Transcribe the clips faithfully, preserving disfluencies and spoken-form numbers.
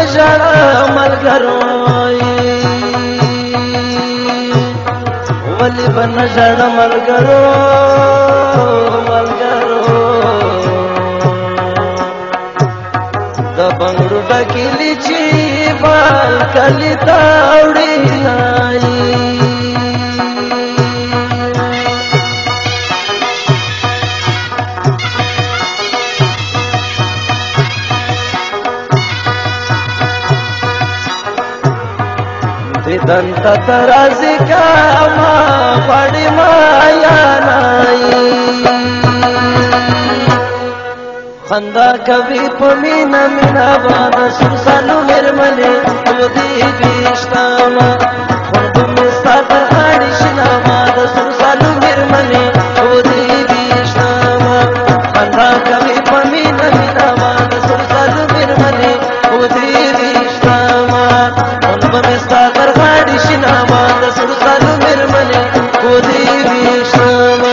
ژړا ملګرو ولې به نه ژړا ملګرو ملګرو د بنګړو ډکیلي چې بال کلي ته وړي دنتا ترازی کاما پڑی مایا نائی خندا کبھی پمینا مینا بادا سرسالو مرمنی خودی بیشتاما خندو مستا ترخاڑی شنا بادا سرسالو مرمنی خودی بیشتاما خندا کبھی پمینا مینا بادا سرسالو مرمنی خودی بیشتاما خندو مستا ترخاڑی شنا بادا سرسالو مرمنی خودی بیشتاما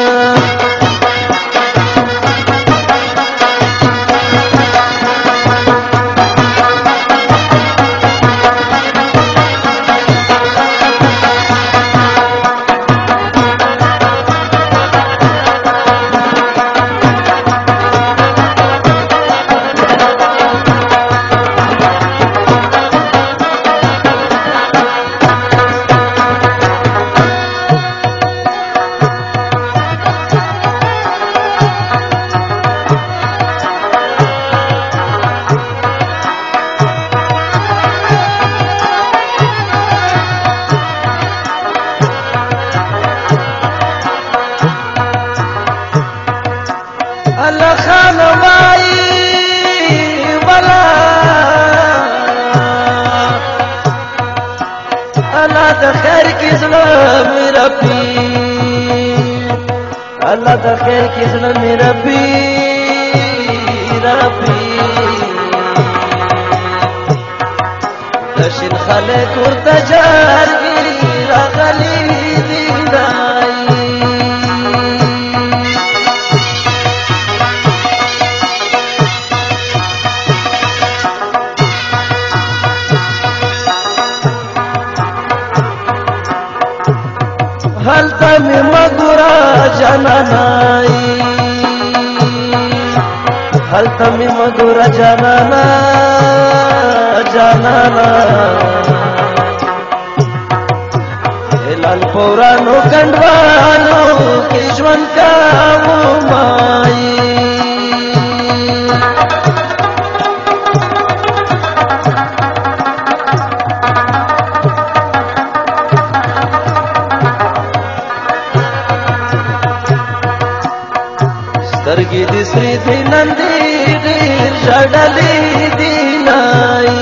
خیر کی ظلم میرا پیر اللہ دا خیر کی ظلم میرا پیر پیر دشن خلق ورطا جارگی راغلی دیدائی हलता में मगुरा जाननाई हलता में मगुरा जानना जानना लाल पौरानो कंडवानो किश्वन का वो माई سترګې د سری دی نندې ډېر ژړلې دي نای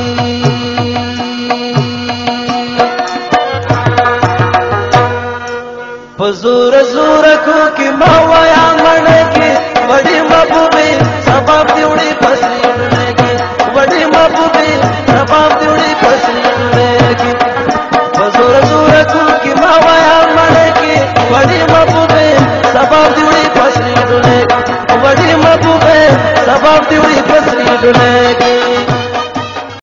په زور زور کو کې ما وایا مړ کې وړې محبوبې سبب دی وړې پسرې وړې کې وړې محبوبې سبب دی وړې پسرې وړې کې په زور زور کو کې ما وایا مړ کې وړې محبوبې سبب دی وړې پسرې وړې وړې محبوبې سبب دی وړې پسرې وړې